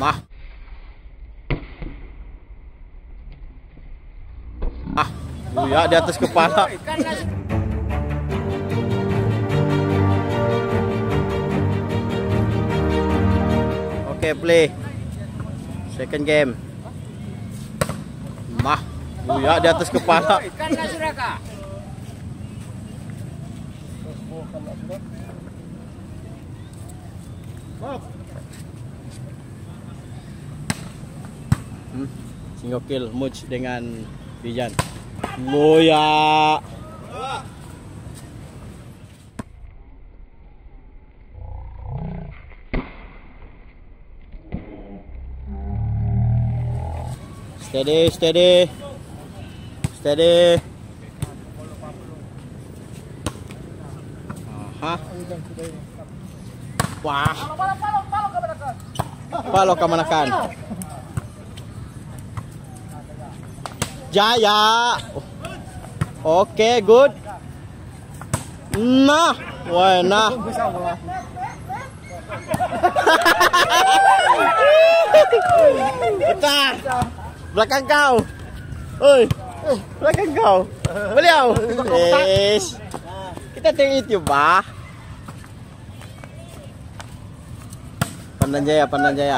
Mah. Ya di atas kepala. Oke, play. Second game. Mah. Ya di atas kepala. Single kill Muj dengan Pijan. Loya. Steady, steady. Steady. Aha. Wah. Palo kamanakan. Jaya. Oke, good. Nah, wah, nah. Kita belakang kau. Oi, belakang kau. Beliau. Yes. Kita tengok YouTube, bah. Pandan Jaya.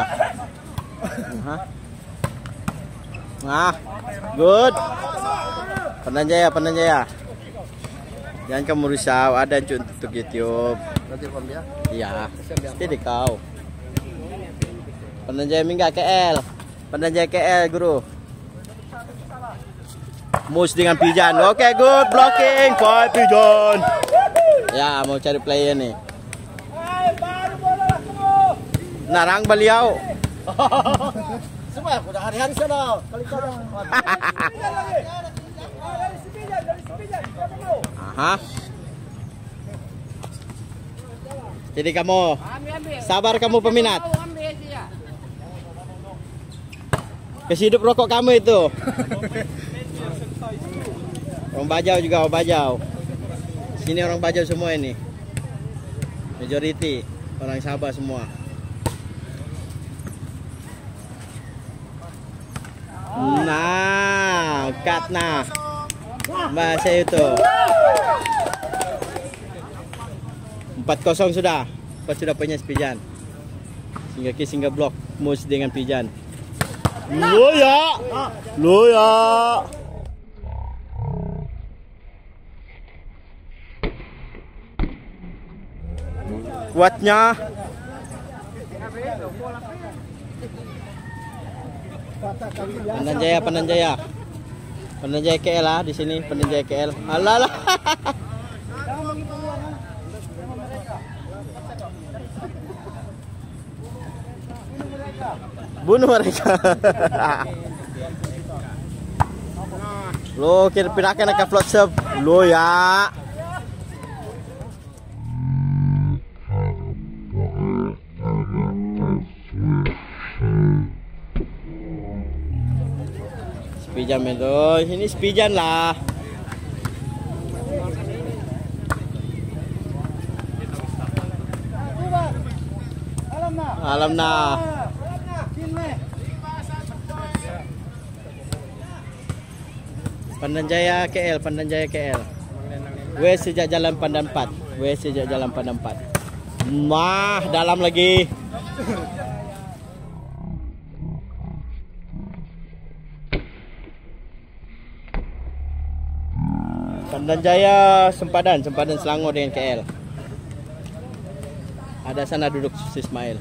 Nah, good. Pandan Jaya. Jangan kamu risau, ada untuk YouTube. Nanti Om ya. Iya. Jadi kau. Pandan Jaya Mingga KL. Pandan Jaya KL, Guru. Mus dengan Pijan. Oke, good blocking for Pijan. Ya, mau cari player nih. Narang beliau. Semua udah hari-hari sana. Kali kau. Aha. Jadi kamu sabar, kamu peminat. Kasih hidup rokok kamu itu. Orang Bajau juga, orang Bajau. Sini orang Bajau semua ini. Majority orang Sabah semua. Nah, cut nah. Bahasa itu. 4-0 sudah. 4 sudah punya Pijan. Sehingga blok Mus dengan Pijan. Loya. Kuatnya. Pandan Jaya KL lah di sini, Pandan Jaya KL. Alah. Bunuh mereka. Lo pindahkan ke float serve. Lo ya. Pijan itu, ini Pijan lah. Alam nah. Pandan Jaya KL. W sejak jalan Pandan 4. Mah, dalam lagi. Pandan Jaya sempadan Selangor dengan KL. Ada sana duduk Ismail.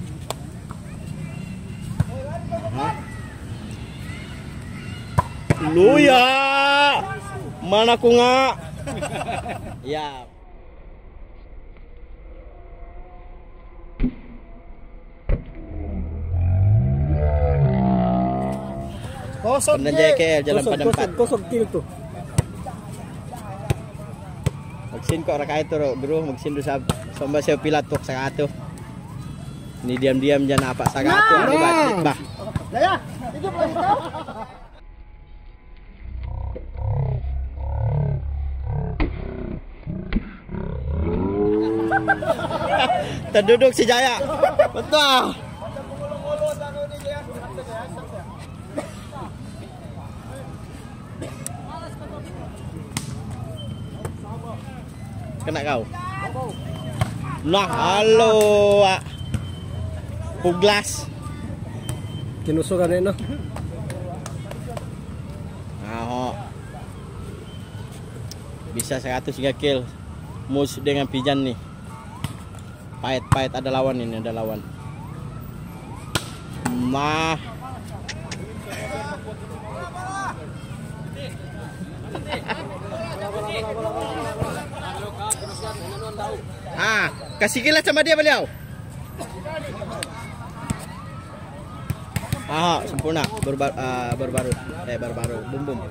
Lu ya, mana aku nggak? Ya. Pandan Jaya KL jalan Pandan 4. Kosong kill tuh. Magsin kok raka itu bro, magsin do sa somba saya pilatok sa ato. Ini diam-diam jangan apa sa ato, di batik bah. Ya, itu boleh tahu. Terduduk si Jaya. Betul. kena kau. Nah, halo. Puglas. Kinusugan na. Nah, bisa 103 kill. Mus dengan pijan nih. Pahit ada lawan ini, ada lawan. Nah. Kasih kilat sama dia beliau. Sempurna. Baru-baru. Bum.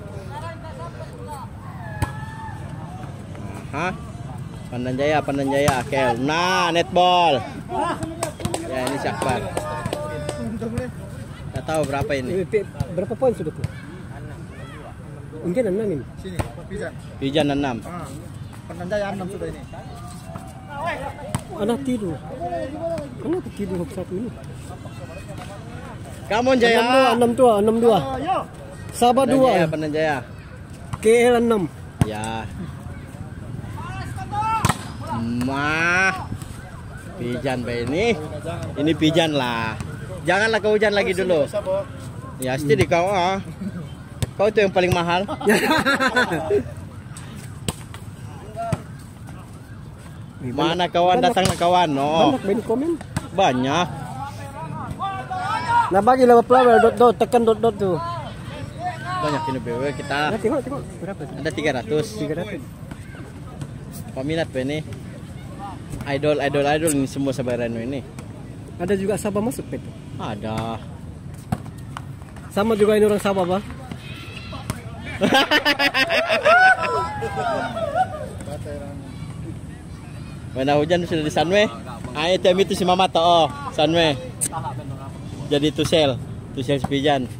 Pandan Jaya, Kel. Nah, netball. Ya, ini Syakbar. Tak tahu berapa ini. Berapa poin sudah tuh? Mungkin 6 ini. Sini, Pijan. Pijan 6. Pandan Jaya 6 sudah ini. Anak tidur. Kenapa tidur satu ini? Kamu Jaya. 62. Sabah 2. Pandan Jaya. KL 6. Ya. Pijan ini. Ini pijan lah. Janganlah kau hujan lagi dulu. Ya, pasti di kau Kau itu yang paling mahal. Mana kawan, datanglah kawan. Banyak komen. Banyak. Nah, bagi lah flower dot tekan dot tuh. Banyak ini BW kita. Nah, tengok berapa? Ada 300. Peminat ini. Idol ini semua Sabarano ini. Ada juga Sabah masuk pet. Ada. Sama juga ini orang Sabah, Bang. Mana hujan sudah di Sunway. Itu si Mama toh, Sunway. Jadi Tusel Pijan.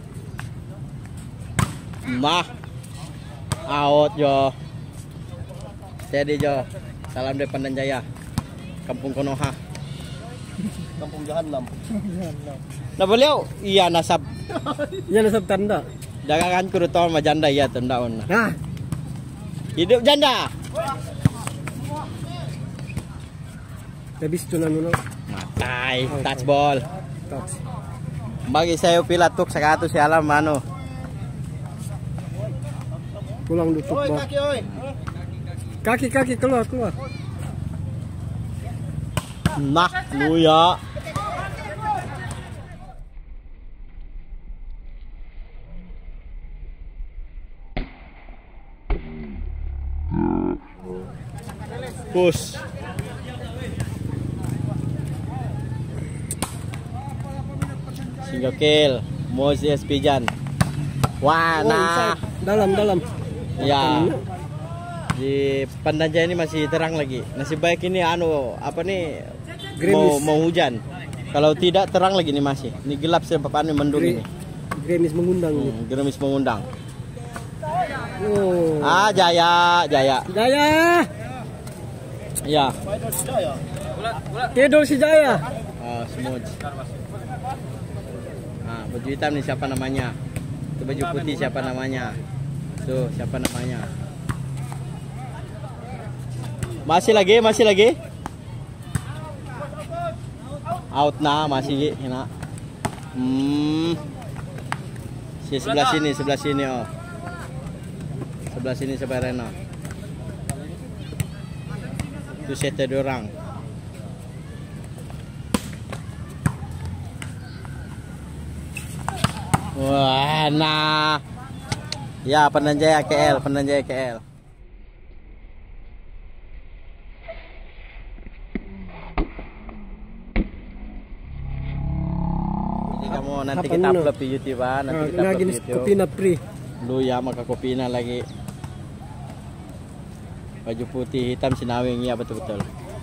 Out jo. Jadi jo. Salam dari Pandan Jaya. Kampung Konoha. Kampung Jahanam. Nah beliau iya nasab. Iya nasab tanda. Dagangan kurutol sama janda iya tanda on. Nah. Hidup janda. Habis tunan dulu. Matai, touch ball. Touch. Bagi saya pilatuk 100 si alam mano. Pulang tutup, Bang. Kaki, oi. Kaki keluar. Nah, lu ya. Push. Single kill. Moses Pijan. Wah, nah. Dalam. Ya. Di Pandan Jaya ini masih terang lagi. Nasib baik ini mau hujan. Kalau tidak terang lagi nih masih. Ini gelap sebab mendung ini. Gerimis mengundang. Gerimis mengundang. Oh. Jaya. Ya. Tidur si Jaya. Smooth. Baju hitam nih siapa namanya? Itu baju putih siapa namanya? Tuh, siapa namanya? Masih lagi. Out na, masih hina. Sebelah sini oh. Sebelah sini Sabarano. Itu set ada orang. Wah, nah. Ya, Pandan Jaya KL. Nanti kita upload di YouTube nanti kita upload di YouTube. Kopi na free. Lu ya maka kopi na lagi. Baju putih hitam sinawing ya betul.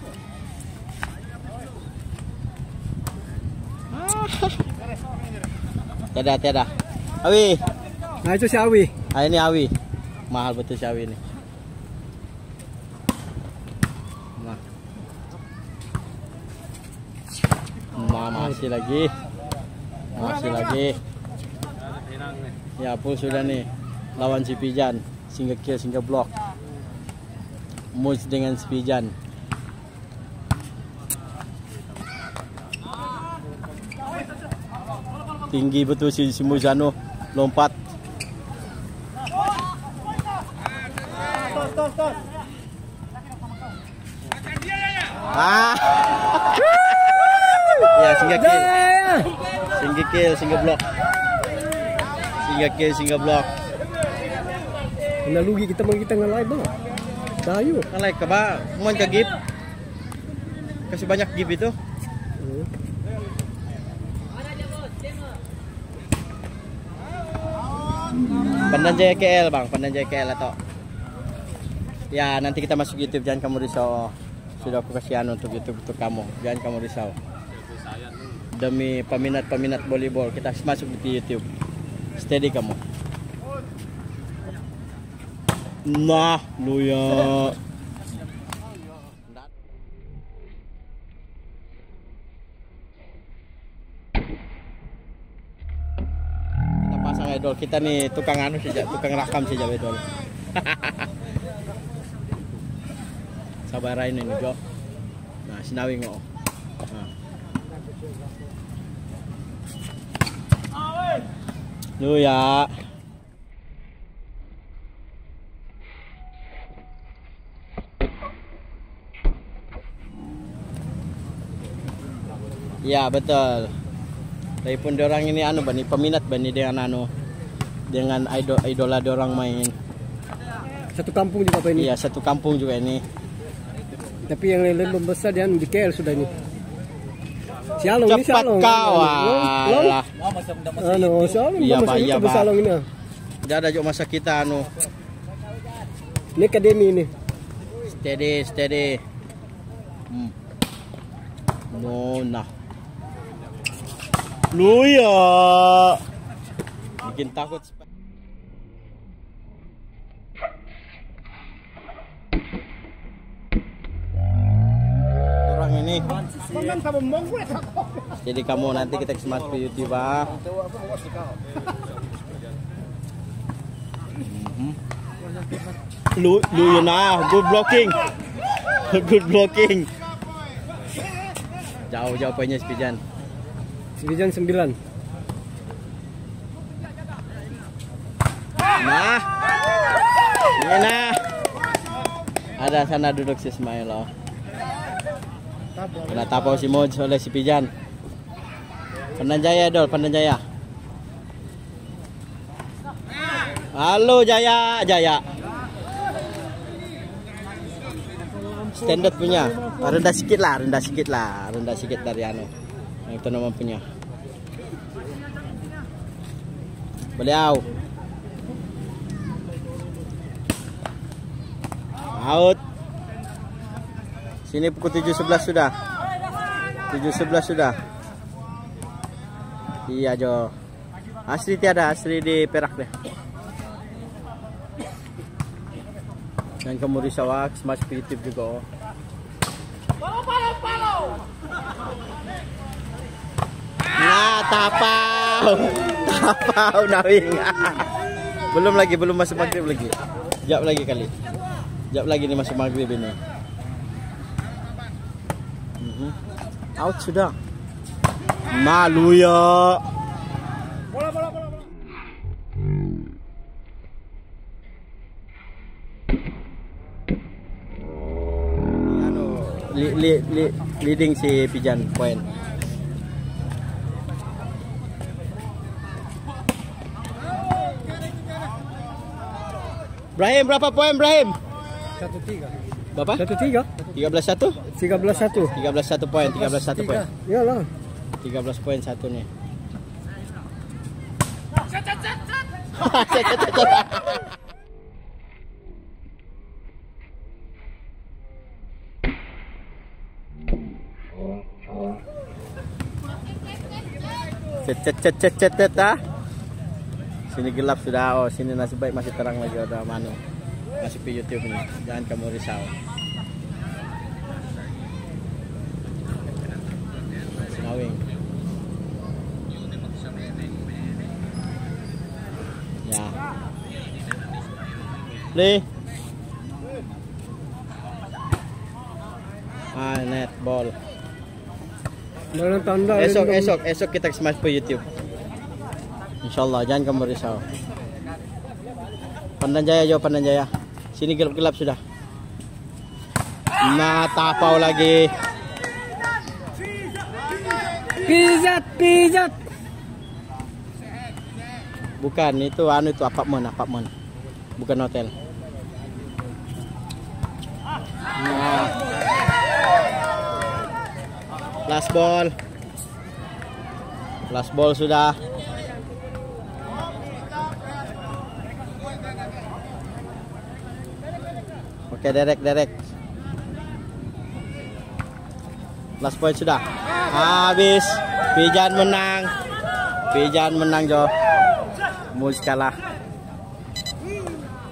Tiada. Awi. Nah itu si Awi. Ini Awi. Mahal betul si Awi ini. Masih lagi. Ya pun sudah nih. Lawan si Pijan. Single kill, single block. Muz dengan Spijan. Tinggi betul si Muzano, lompat. Ah. Ya, singgah kill. Singgah kill, singgah block. Singgah kill, singgah block. Kena lugi kita nge-live bang. Tayo. Nge-like ka ba? Kumain ka gift? Kasi banyak gift itu. Pandanjaya KL bang, Pandanjaya KL atau ya nanti kita masuk YouTube, jangan kamu risau. Sudah aku kasih untuk YouTube untuk kamu, jangan kamu risau. Demi peminat volleyball kita masuk di YouTube. Steady kamu. Nah, lu ya. Kita pasang idol kita nih, tukang anu saja, tukang rakam saja idol. Sabarai ini Jo. Nah, sinawi ngo. Nah. Lu ya. Ya betul. Tapi pun orang ini anu bani peminat bani dengan anu dengan idola orang main. Satu kampung juga apa ini? Iya, satu kampung juga ini. Tapi yang lebih besar dia di KL sudah ini. Sialong ini sialong. Cepat kau. Alah. Anu, sialong. Iya, Pak, iya, Pak. Sialong ini. Tidak ada juga masa kita anu. Ini akademi ini. Steady. No, nah. Lu ya. Bikin takut. Orang ini. Jadi kamu nanti kita smart ke YouTube, ah. Lu ya nah, good blocking. Good blocking. Jauh poinnya Spijan. Spijan 9. Nah. Ini nah. Ada sana duduk si Ismail loh. Kena tapau si Moj oleh si Pijan. Pandanjaya dol, Pandanjaya. Halo Jaya. Standard punya. Rendah sikit dari anu. Yang teman punya. Beliau. Out. Sini pukul 7.11 sudah. 7.11 sudah. Iya Jo. Asri tiada, asri di Perak deh. Dan kamu risau masuk ke YouTube juga. Nah, tapau nawing. belum masuk maghrib lagi. Jawab lagi kali. Jawab lagi nih masuk maghrib ini. Out sudah. Malu ya. Bola. Leading si Pijan poin. Brahim berapa poin Brahim? 1-3. Berapa? 1-3. 13-1? 13-1. 13-1 poin, 13-1 poin. Iyalah. 13 poin satu nih. Cet ah. Sini gelap sudah. Oh, sini nasib baik masih terang lagi ada manu. Masih di YouTube nih. Jangan kamu risau. Sinawing. Ya. Le. Netball. Dalam tanda Esok kita smash po YouTube. Insyaallah, jangan kamu risau. Pandan Jaya. Sini gelap-gelap sudah. Nah, tapau lagi. Pijat. Bukan, itu apartemen. Bukan hotel. Nah. Last ball sudah. Oke, derek. Last point sudah. Habis. Pijan menang, Jo. Mus kalah.